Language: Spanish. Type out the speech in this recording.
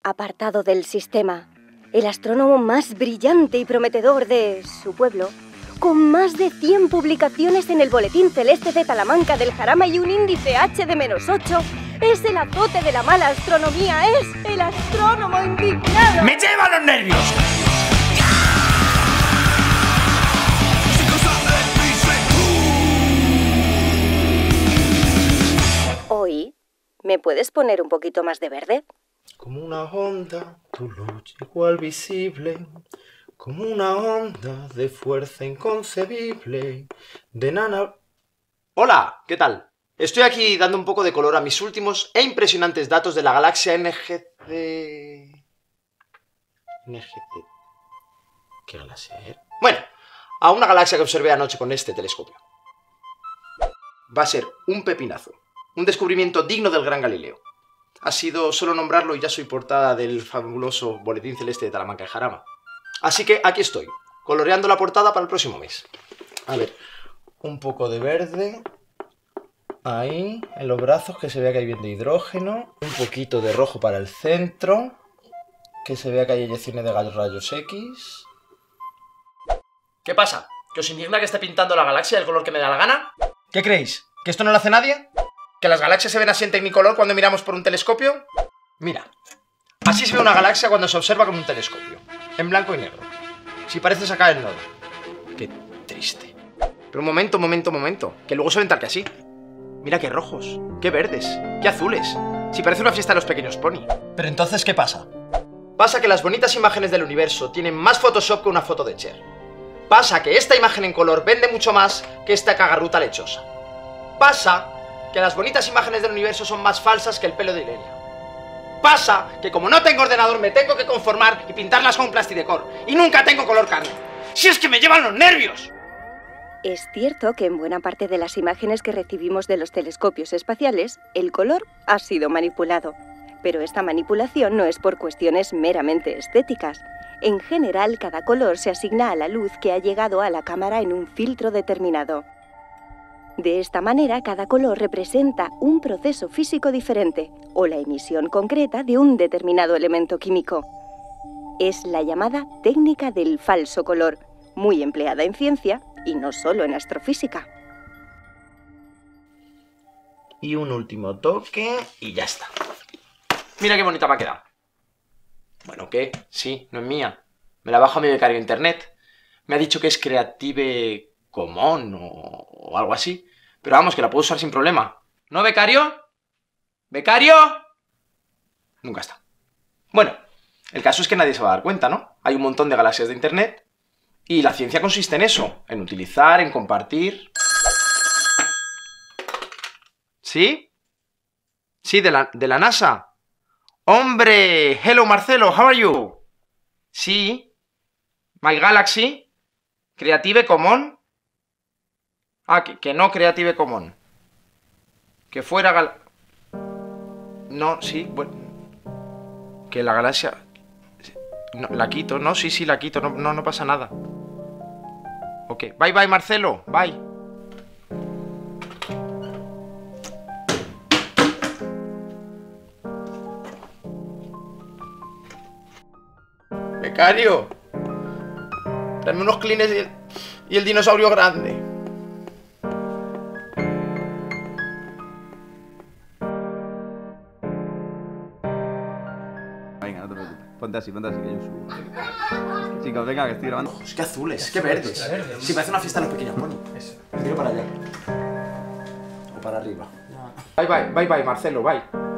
apartado del sistema, el astrónomo más brillante y prometedor de su pueblo, con más de 100 publicaciones en el Boletín Celeste de Talamanca del Jarama y un índice H de -8, es el azote de la mala astronomía, es el astrónomo indignado. ¡Me lleva los nervios! Hoy, ¿me puedes poner un poquito más de verde? Como una onda, tu luz igual visible, como una onda de fuerza inconcebible, de nana... Hola, ¿qué tal? Estoy aquí dando un poco de color a mis últimos e impresionantes datos de la galaxia NGC... ¿Qué galaxia era? Bueno, a una galaxia que observé anoche con este telescopio. Va a ser un pepinazo, un descubrimiento digno del gran Galileo. Ha sido solo nombrarlo y ya soy portada del fabuloso Boletín Celeste de Talamanca y Jarama. Así que aquí estoy, coloreando la portada para el próximo mes. A ver, un poco de verde. Ahí, en los brazos, que se vea que hay bien de hidrógeno. Un poquito de rojo para el centro. Que se vea que hay eyecciones de rayos X. ¿Qué pasa? ¿Que os indigna que esté pintando la galaxia del color que me da la gana? ¿Qué creéis? ¿Que esto no lo hace nadie? ¿Que las galaxias se ven así en Technicolor cuando miramos por un telescopio? Mira, así se ve una galaxia cuando se observa con un telescopio, en blanco y negro. Si parece sacar el nodo. Qué triste. Pero un momento, que luego se ven tal que así. Mira qué rojos, qué verdes, qué azules. Si parece una fiesta de los pequeños pony. Pero entonces, ¿qué pasa? Pasa que las bonitas imágenes del universo tienen más Photoshop que una foto de Cher. Pasa que esta imagen en color vende mucho más que esta cagarruta lechosa. Pasa que las bonitas imágenes del universo son más falsas que el pelo de Ilenia. Pasa que como no tengo ordenador me tengo que conformar y pintarlas con plastidecor. Y nunca tengo color carne. ¡Si es que me llevan los nervios! Es cierto que en buena parte de las imágenes que recibimos de los telescopios espaciales, el color ha sido manipulado. Pero esta manipulación no es por cuestiones meramente estéticas. En general, cada color se asigna a la luz que ha llegado a la cámara en un filtro determinado. De esta manera, cada color representa un proceso físico diferente o la emisión concreta de un determinado elemento químico. Es la llamada técnica del falso color, muy empleada en ciencia y no solo en astrofísica. Y un último toque y ya está. Mira qué bonita me ha quedado. Bueno, ¿qué? Sí, no es mía. Me la bajo a mi becario de internet. Me ha dicho que es Creative Commons o algo así. Pero vamos, que la puedo usar sin problema. ¿No, becario? ¿Becario? Nunca está. Bueno, el caso es que nadie se va a dar cuenta, ¿no? Hay un montón de galaxias de internet y la ciencia consiste en eso, en utilizar, en compartir. ¿Sí? Sí, de la NASA. ¡Hombre! Hello, Marcelo, how are you? Sí. My Galaxy. Creative Commons. Ah, que no Creative Commons. Que fuera No, sí, bueno. Que la galaxia... No, la quito, no, sí, la quito, no pasa nada. Ok, bye, Marcelo, bye. Becario, dame unos clines y el dinosaurio grande. Venga, no te preocupes. Ponte así, que yo subo. Chicos, venga, que estoy grabando. Qué azules, qué verdes. Sí, parece una fiesta de los pequeños pony. Tiro para allá. O para arriba. Bye, Marcelo, bye.